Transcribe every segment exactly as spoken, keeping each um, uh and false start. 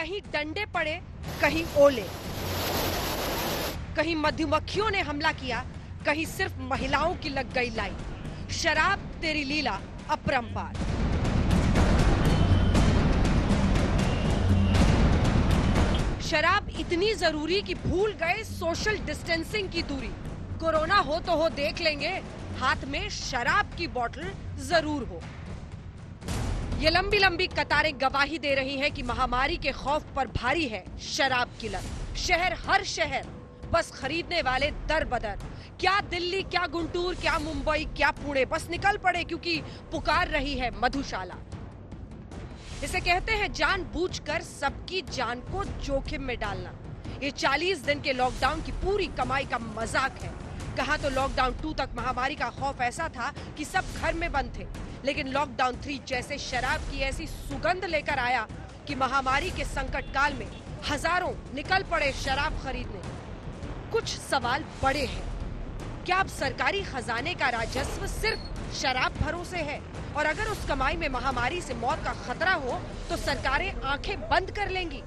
कहीं डंडे पड़े, कहीं ओले, कहीं मधुमक्खियों ने हमला किया, कहीं सिर्फ महिलाओं की लग गई लाइन। शराब तेरी लीला अपरंपार। शराब इतनी जरूरी कि भूल गए सोशल डिस्टेंसिंग की दूरी। कोरोना हो तो हो देख लेंगे, हाथ में शराब की बोतल जरूर हो। ये लंबी लंबी कतारें गवाही दे रही हैं कि महामारी के खौफ पर भारी है शराब की लत। शहर हर शहर बस खरीदने वाले दर बदर। क्या दिल्ली, क्या गुंटूर, क्या मुंबई, क्या पुणे, बस निकल पड़े क्योंकि पुकार रही है मधुशाला। इसे कहते हैं जानबूझकर सबकी जान को जोखिम में डालना। ये चालीस दिन के लॉकडाउन की पूरी कमाई का मजाक है। कहा तो लॉकडाउन टू तक महामारी का खौफ ऐसा था कि सब घर में बंद थे, लेकिन लॉकडाउन थ्री जैसे शराब की ऐसी सुगंध लेकर आया कि महामारी के संकट काल में हजारों निकल पड़े शराब खरीदने। कुछ सवाल बड़े हैं। क्या अब सरकारी खजाने का राजस्व सिर्फ शराब भरोसे है? और अगर उस कमाई में महामारी से मौत का खतरा हो तो सरकारें आंखें बंद कर लेंगी।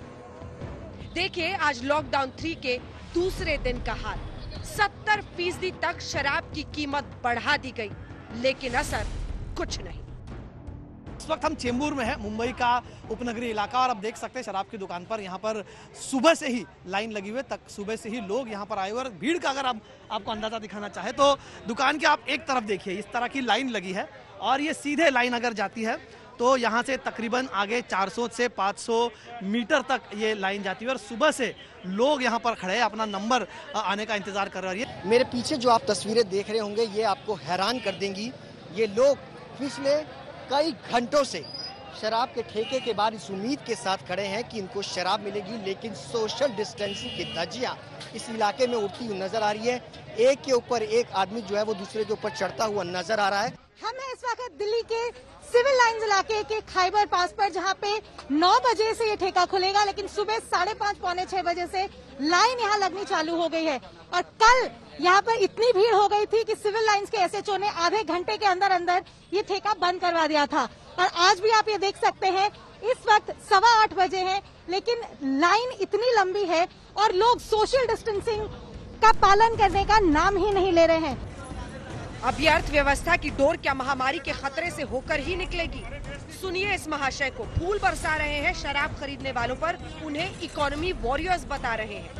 देखिए आज लॉकडाउन थ्री के दूसरे दिन का हाल। सत्तर फीसदी तक शराब की कीमत बढ़ा दी गई, लेकिन असर कुछ नहीं। इस वक्त हम चेंबूर में हैं, मुंबई का उपनगरीय इलाका, और अब देख सकते हैं शराब की दुकान पर यहाँ पर सुबह से ही लाइन लगी हुई है। तक सुबह से ही लोग यहाँ पर आए हुए, और भीड़ का अगर आप आपको अंदाजा दिखाना चाहे तो दुकान के आप एक तरफ देखिए, इस तरह की लाइन लगी है, और ये सीधे लाइन अगर जाती है तो यहाँ से तकरीबन आगे चार सौ से पाँच सौ मीटर तक ये लाइन जाती है, और सुबह से लोग यहाँ पर खड़े हैं, अपना नंबर आने का इंतजार कर रहे हैं। मेरे पीछे जो आप तस्वीरें देख रहे होंगे ये आपको हैरान कर देंगी। ये लोग पिछले कई घंटों से शराब के ठेके के बाद इस उम्मीद के साथ खड़े हैं कि इनको शराब मिलेगी, लेकिन सोशल डिस्टेंसिंग की धज्जियां इस इलाके में उड़ती हुई नजर आ रही है। एक के ऊपर एक आदमी जो है वो दूसरे के ऊपर चढ़ता हुआ नजर आ रहा है। हम हैं इस वक्त दिल्ली के सिविल लाइंस इलाके के खाइबर पास पर, जहां पे नौ बजे से ये ठेका खुलेगा, लेकिन सुबह साढ़े पाँच पौने छह बजे से लाइन यहाँ लगनी चालू हो गई है। और कल यहाँ पर इतनी भीड़ हो गई थी कि सिविल लाइंस के एसएचओ ने आधे घंटे के अंदर अंदर ये ठेका बंद करवा दिया था। और आज भी आप ये देख सकते हैं, इस वक्त सवा आठ बजे हैं, लेकिन लाइन इतनी लंबी है और लोग सोशल डिस्टेंसिंग का पालन करने का नाम ही नहीं ले रहे हैं। अब ये अर्थव्यवस्था की डोर क्या महामारी के खतरे से होकर ही निकलेगी? सुनिए इस महाशय को। फूल बरसा रहे हैं शराब खरीदने वालों पर, उन्हें इकोनॉमी वॉरियर्स बता रहे हैं।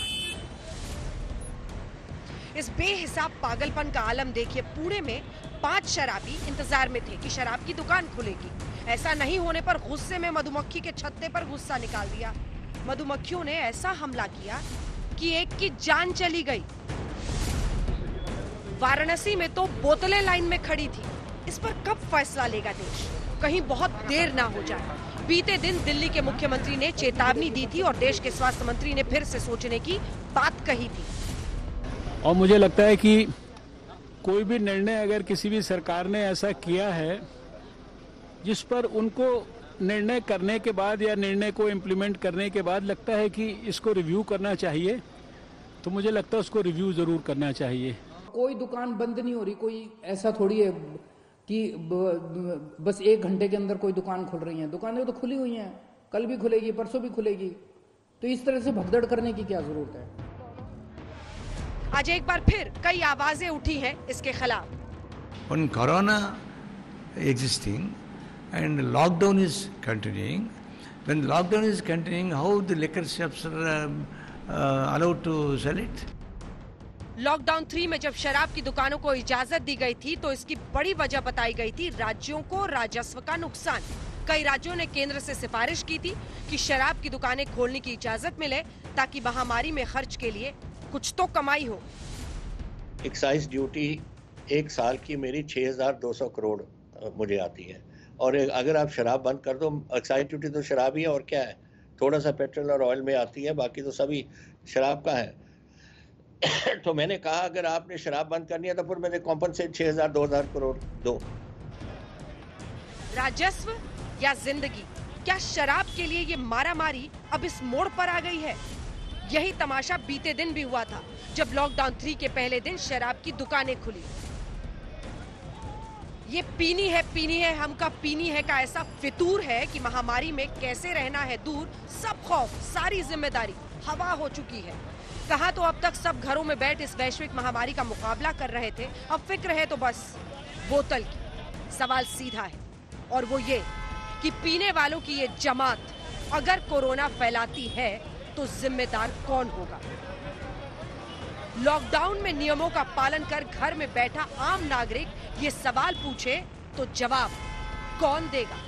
इस बेहिसाब पागलपन का आलम देखिए। पुणे में पांच शराबी इंतजार में थे कि शराब की दुकान खुलेगी। ऐसा नहीं होने पर गुस्से में मधुमक्खी के छत्ते पर गुस्सा निकाल दिया। मधुमक्खियों ने ऐसा हमला किया कि एक की जान चली गई। वाराणसी में तो बोतलें लाइन में खड़ी थी। इस पर कब फैसला लेगा देश? कहीं बहुत देर ना हो जाए। बीते दिन दिल्ली के मुख्यमंत्री ने चेतावनी दी थी और देश के स्वास्थ्य मंत्री ने फिर से सोचने की बात कही थी। और मुझे लगता है कि कोई भी निर्णय अगर किसी भी सरकार ने ऐसा किया है जिस पर उनको निर्णय करने के बाद या निर्णय को इम्प्लीमेंट करने के बाद लगता है कि इसको रिव्यू करना चाहिए, तो मुझे लगता है उसको रिव्यू जरूर करना चाहिए। कोई दुकान बंद नहीं हो रही, कोई ऐसा थोड़ी है कि बस एक घंटे के अंदर कोई दुकान खुल रही है। दुकानें तो खुली हुई हैं, कल भी खुलेगी, परसों भी खुलेगी, तो इस तरह से भगदड़ करने की क्या जरूरत है? आज एक बार फिर कई आवाजें उठी हैं इसके खिलाफ। When corona existing and lockdown is continuing, when lockdown is continuing, how the liquor shops are uh, uh, allowed to sell it? Lockdown three में जब शराब की दुकानों को इजाजत दी गई थी तो इसकी बड़ी वजह बताई गई थी राज्यों को राजस्व का नुकसान। कई राज्यों ने केंद्र से सिफारिश की थी कि शराब की दुकानें खोलने की इजाजत मिले ताकि महामारी में खर्च के लिए कुछ तो कमाई हो। एक्साइज ड्यूटी एक साल की मेरी छह हज़ार दो सौ करोड़ मुझे आती है, और अगर आप शराब बंद कर दो, एक्साइज ड्यूटी तो शराब ही है और क्या है, थोड़ा सा पेट्रोल और ऑयल में आती है, बाकी तो सभी शराब का है। तो मैंने कहा अगर आपने शराब बंद करनी है तो फिर मैंने कॉम्पनसेट छह हजार दो हजार करोड़ दो। राजस्व या जिंदगी, क्या शराब के लिए ये मारामारी अब इस मोड़ पर आ गई है? यही तमाशा बीते दिन भी हुआ था जब लॉकडाउन थ्री के पहले दिन शराब की दुकानें खुली। ये पीनी है पीनी है हमका पीनी है का ऐसा फितूर है कि महामारी में कैसे रहना है दूर, सब खौफ सारी जिम्मेदारी हवा हो चुकी है। कहा तो अब तक सब घरों में बैठ इस वैश्विक महामारी का मुकाबला कर रहे थे, अब फिक्र है तो बस बोतल की। सवाल सीधा है और वो ये कि पीने वालों की ये जमात अगर कोरोना फैलाती है तो जिम्मेदार कौन होगा? लॉकडाउन में नियमों का पालन कर घर में बैठा आम नागरिक ये सवाल पूछे तो जवाब कौन देगा?